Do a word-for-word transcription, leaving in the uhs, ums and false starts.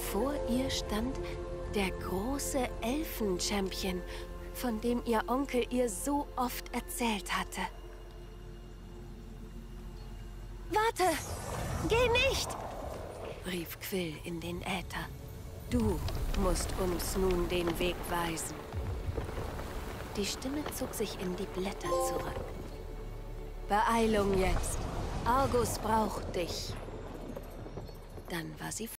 Vor ihr stand der große Elfen-Champion, von dem ihr Onkel ihr so oft erzählt hatte. »Warte! Geh nicht!« rief Quill in den Äther. »Du musst uns nun den Weg weisen.« Die Stimme zog sich in die Blätter zurück. »Beeilung jetzt! Argus braucht dich!« Dann war sie